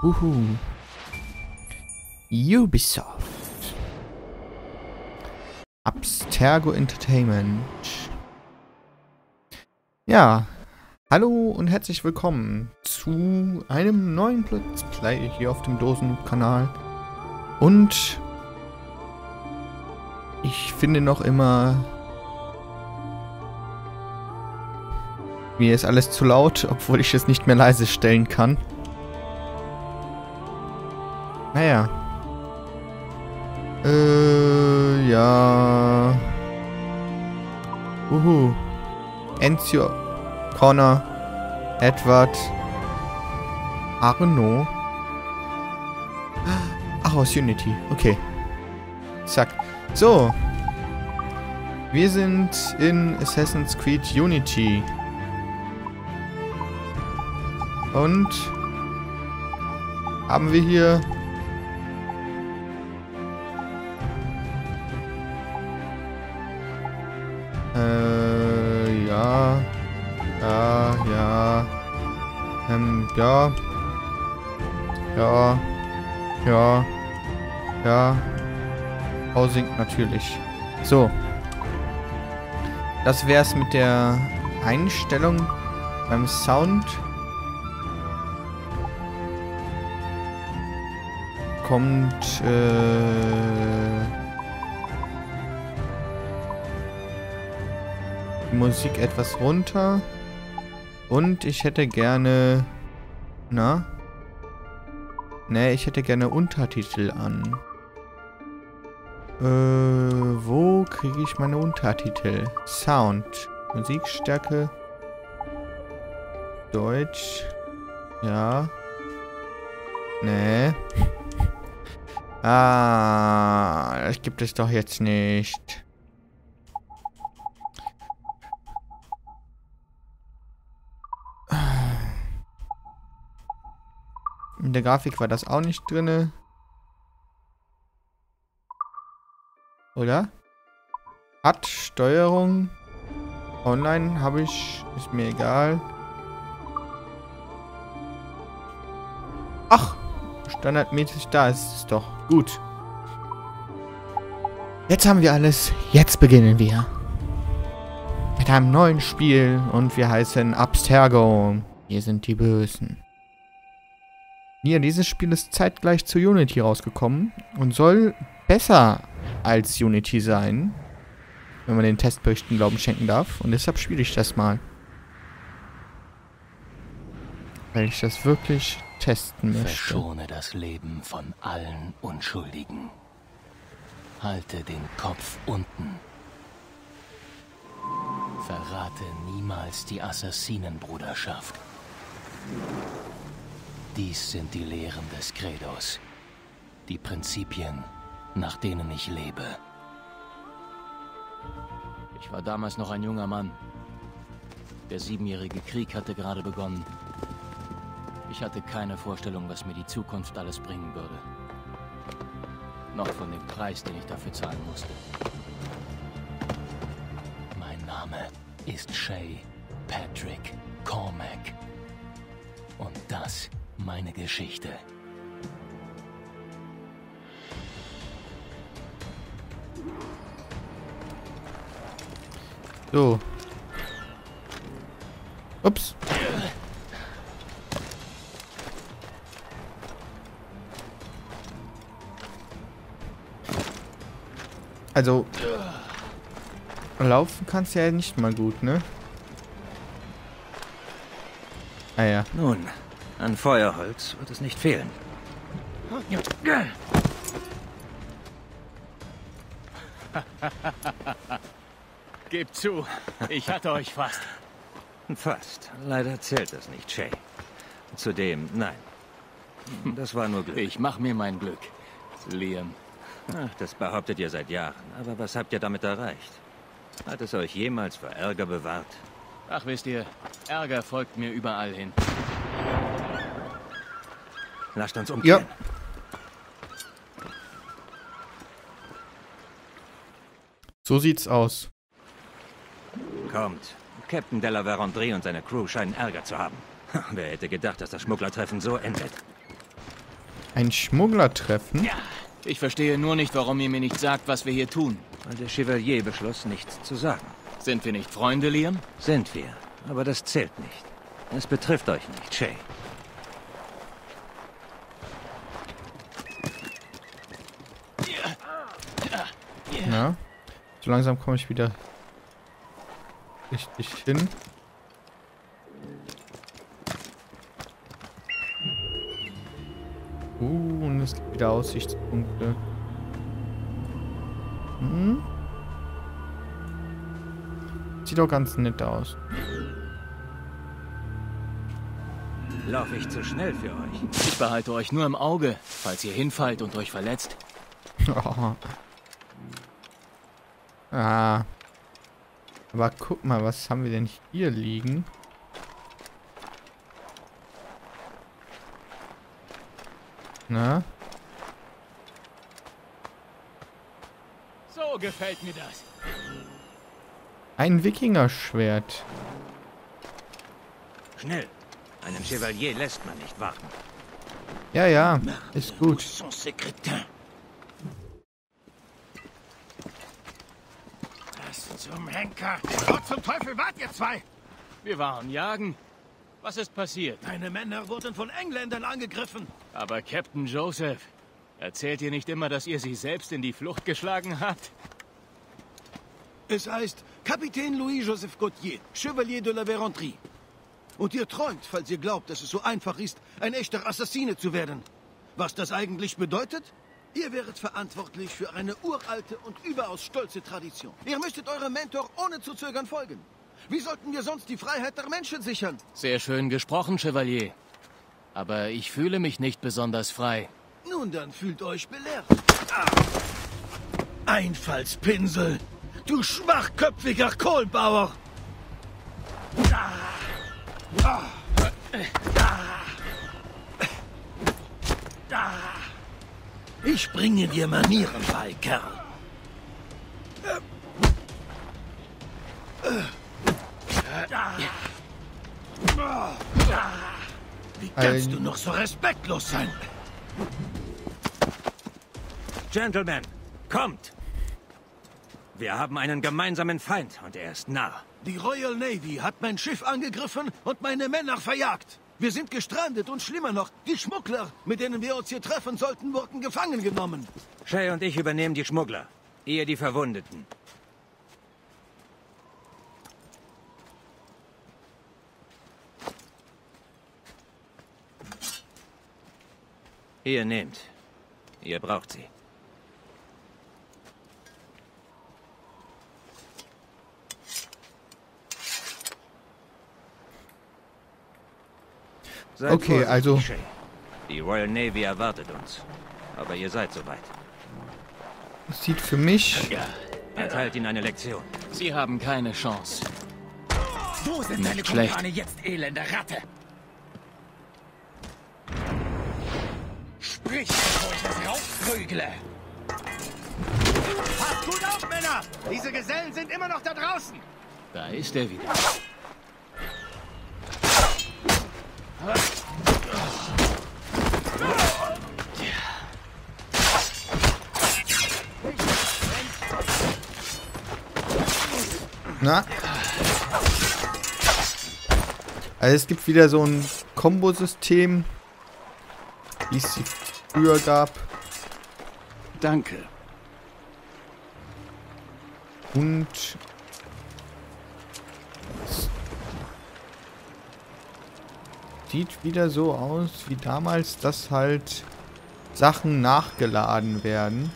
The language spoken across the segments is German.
Ubisoft. Abstergo Entertainment. Ja, hallo und herzlich willkommen zu einem neuen Let's Play hier auf dem Dosen-Kanal. Und ich finde noch immer, mir ist alles zu laut, obwohl ich es nicht mehr leise stellen kann. Naja. Ja. Ezio, Connor, Edward, Arno. Ach, aus Unity. Okay. Zack. So. Wir sind in Assassin's Creed Unity. Und haben wir hier ja. Housing natürlich. So. Das wär's mit der Einstellung beim Sound. Kommt, die Musik etwas runter. Und ich hätte gerne... ich hätte gerne Untertitel an. Wo kriege ich meine Untertitel? Sound. Musikstärke. Deutsch. Ja. Nee. Das gibt es doch jetzt nicht. In der Grafik war das auch nicht drinne. Oder? Hat Steuerung. Online habe ich. Ist mir egal. Ach! Standardmäßig da ist es doch. Gut. Jetzt haben wir alles. Jetzt beginnen wir. Mit einem neuen Spiel. Und wir heißen Abstergo. Wir sind die Bösen. Ja, dieses Spiel ist zeitgleich zu Unity rausgekommen. Und soll besser als Unity sein. Wenn man den Testberichten Glauben schenken darf. Und deshalb spiele ich das mal. Weil ich das wirklich testen möchte. Verschone das Leben von allen Unschuldigen. Halte den Kopf unten. Verrate niemals die Assassinenbruderschaft. Dies sind die Lehren des Credos. Die Prinzipien, nach denen ich lebe. Ich war damals noch ein junger Mann. Der 7-jährige Krieg hatte gerade begonnen. Ich hatte keine Vorstellung, was mir die Zukunft alles bringen würde. Noch von dem Preis, den ich dafür zahlen musste. Mein Name ist Shay Patrick Cormac. Und das meine Geschichte. So. Ups. Also, laufen kannst du ja nicht mal gut, ne? Ah ja. Nun, an Feuerholz wird es nicht fehlen. Gebt zu, ich hatte euch fast. Fast. Leider zählt das nicht, Shay. Zudem, nein. Das war nur Glück. Ich mach mir mein Glück, Liam. Ach, das behauptet ihr seit Jahren. Aber was habt ihr damit erreicht? Hat es euch jemals vor Ärger bewahrt? Ach, wisst ihr, Ärger folgt mir überall hin. Lasst uns umkehren. Ja. So sieht's aus. Kommt. Captain de la Vérendrye und seine Crew scheinen Ärger zu haben. Wer hätte gedacht, dass das Schmugglertreffen so endet? Ein Schmuggler treffen? Ja. Ich verstehe nur nicht, warum ihr mir nicht sagt, was wir hier tun. Weil der Chevalier beschloss, nichts zu sagen. Sind wir nicht Freunde, Liam? Sind wir. Aber das zählt nicht. Es betrifft euch nicht, Shay. Ja. So langsam komme ich wieder richtig hin. Und es gibt wieder Aussichtspunkte. Hm? Sieht doch ganz nett aus. Laufe ich zu schnell für euch? Ich behalte euch nur im Auge, falls ihr hinfallt und euch verletzt. Oh. Ah. Aber guck mal, was haben wir denn hier liegen? Na? So gefällt mir das. Ein Wikingerschwert. Schnell! Einen Chevalier lässt man nicht warten. Ja, ja, ist gut. Was zum Henker? Wo zum Teufel wart ihr zwei? Wir waren jagen. Was ist passiert? Deine Männer wurden von Engländern angegriffen. Aber Captain Joseph, erzählt ihr nicht immer, dass ihr sie selbst in die Flucht geschlagen habt? Es heißt Kapitän Louis-Joseph Gautier, Chevalier de la Vérendrye. Und ihr träumt, falls ihr glaubt, dass es so einfach ist, ein echter Assassine zu werden. Was das eigentlich bedeutet? Ihr wäret verantwortlich für eine uralte und überaus stolze Tradition. Ihr müsstet eurem Mentor ohne zu zögern folgen. Wie sollten wir sonst die Freiheit der Menschen sichern? Sehr schön gesprochen, Chevalier. Aber ich fühle mich nicht besonders frei. Nun dann fühlt euch belehrt. Einfallspinsel! Du schwachköpfiger Kohlbauer! Ich bringe dir Manieren bei, Kerl. Wie kannst du noch so respektlos sein? Gentlemen, kommt! Wir haben einen gemeinsamen Feind und er ist nah. Die Royal Navy hat mein Schiff angegriffen und meine Männer verjagt. Wir sind gestrandet und schlimmer noch, die Schmuggler, mit denen wir uns hier treffen sollten, wurden gefangen genommen. Shay und ich übernehmen die Schmuggler, ihr die Verwundeten. Ihr nehmt. Ihr braucht sie. Seid Okay, vorsichtig, also... Shay. Die Royal Navy erwartet uns. Aber ihr seid soweit. Sieht für mich... Erteilt ihnen eine Lektion. Sie haben keine Chance. Wo sind deine Schlecht. Kumpane jetzt, elende Ratte? Sprich, bevor ich es rausprügle. Passt gut auf, Männer! Diese Gesellen sind immer noch da draußen! Da ist er wieder. Na? Also es gibt wieder so ein Kombosystem, wie es sie früher gab. Danke. Und es sieht wieder so aus wie damals, dass halt Sachen nachgeladen werden,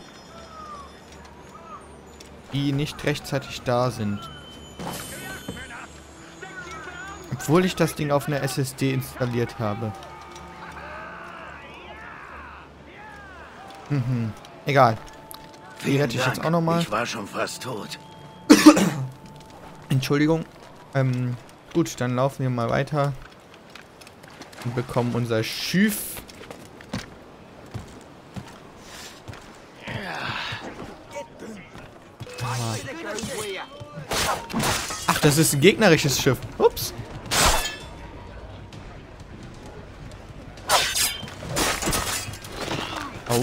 die nicht rechtzeitig da sind. Obwohl ich das Ding auf einer SSD installiert habe. Egal. Die hätte ich jetzt auch nochmal. Ich war schon fast tot. Entschuldigung. Gut, dann laufen wir mal weiter. Und bekommen unser Schiff. Ach, das ist ein gegnerisches Schiff. Ups. Oh.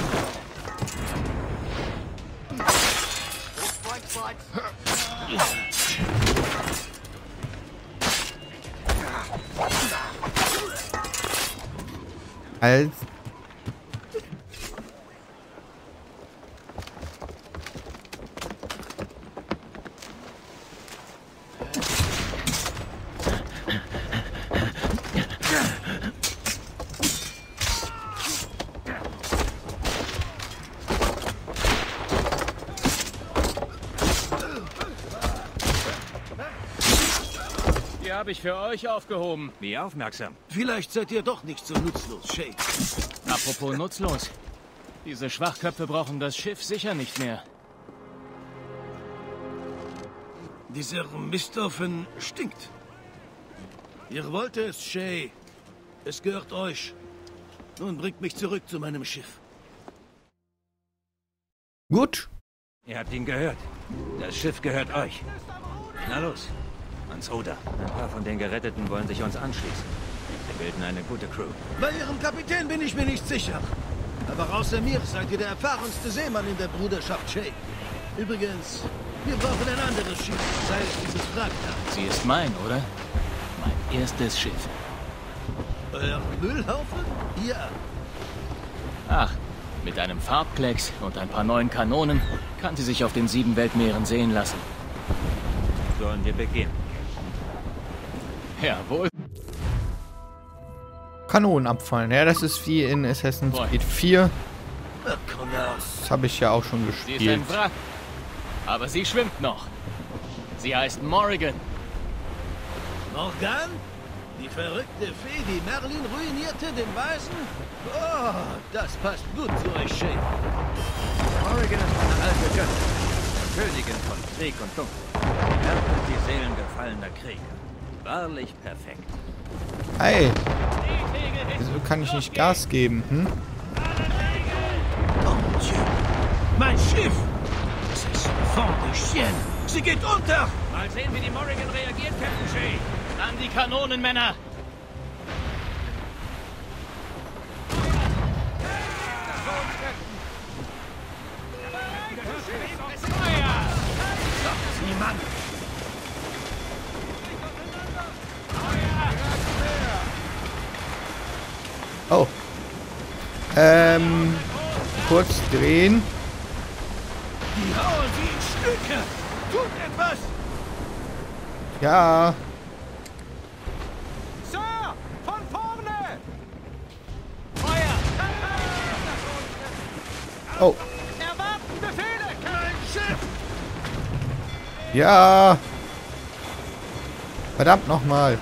Als Die habe ich für euch aufgehoben. Wie aufmerksam. Vielleicht seid ihr doch nicht so nutzlos, Shay. Apropos nutzlos. Diese Schwachköpfe brauchen das Schiff sicher nicht mehr. Dieser Mistoffen stinkt. Ihr wollt es, Shay. Es gehört euch. Nun bringt mich zurück zu meinem Schiff. gut. Ihr habt ihn gehört. Das Schiff gehört euch. Na los, ans Ruder. Ein paar von den Geretteten wollen sich uns anschließen. Wir bilden eine gute Crew. Bei Ihrem Kapitän bin ich mir nicht sicher. Aber außer mir seid ihr der erfahrenste Seemann in der Bruderschaft, Shay. Übrigens, wir brauchen ein anderes Schiff, sei es dieses Wrack da. Sie ist mein, oder? Mein erstes Schiff. Euer Müllhaufen? Ja. Ach, mit einem Farbklecks und ein paar neuen Kanonen kann sie sich auf den 7 Weltmeeren sehen lassen. Sollen wir beginnen? Jawohl. Kanonen abfallen. Ja, das ist wie in Assassin's Creed 4. Das habe ich ja auch schon Sie ist gespielt. ein Wrack. Aber sie schwimmt noch. Sie heißt Morrigan. Morgan? Die verrückte Fee, die Merlin ruinierte, den Weisen? Oh, das passt gut zu euch, Shay. Morrigan ist eine alte Göttin. Königin von Krieg und Dunkel. Rettet die Seelen gefallener Krieger. Wahrlich perfekt. Hey, wieso kann ich nicht Gas geben, hm? Oh, mon Dieu. Mein Schiff! C'est fond de Chien! Sie geht unter! Mal sehen, wie die Morrigan reagiert, Captain Shay. An die Kanonen, Männer! Niemand! Oh. Kurz drehen. Die hauen sie in Stücke! Tut etwas! Ja. Sir, von vorne! Oh. Erwarten Befehle! Mein Schiff! Ja. Verdammt nochmal.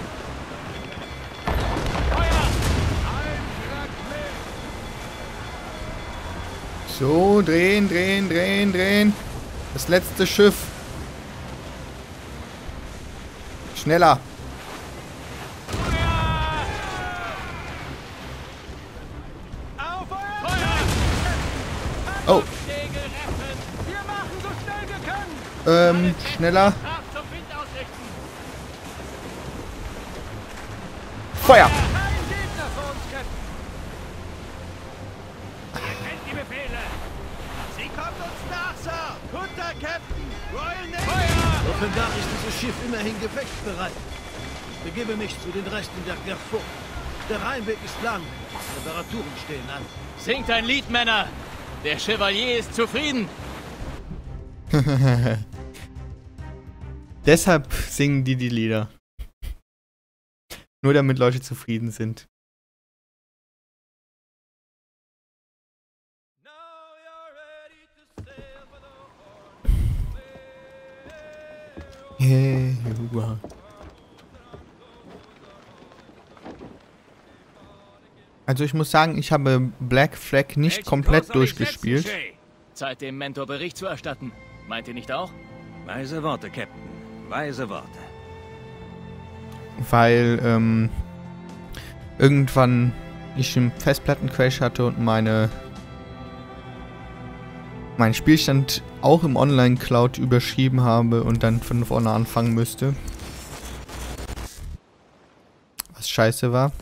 So, drehen, drehen, drehen, drehen. Das letzte Schiff. Schneller. Auf euer Oh, Segel retten! Wir machen so schnell wir können! schneller. Kraft zum Wind ausrichten! Feuer. Kein Gegner für uns, Captain! Ihr kennt die Befehle. Sie kommt uns nach, Sir! Kunter, Captain! Royal Navy! Offenbar ist dieses Schiff immerhin gefechtsbereit. Ich begebe mich zu den Resten der Gerfo. Der Rheinweg ist lang. Reparaturen stehen an. Singt ein Lied, Männer! Der Chevalier ist zufrieden! Deshalb singen die Lieder. Nur damit Leute zufrieden sind. Yeah, you are. Also ich muss sagen, ich habe Black Flag nicht Welchen komplett Kurs soll ich durchgespielt. setzen, Shay? Zeit, dem Mentor Bericht zu erstatten. Meint ihr nicht auch? Weise Worte, Captain. Weise Worte. Weil irgendwann ich einen Festplattencrash hatte und mein Spielstand auch im Online-Cloud überschrieben habe und dann von vorne anfangen müsste. Was scheiße war.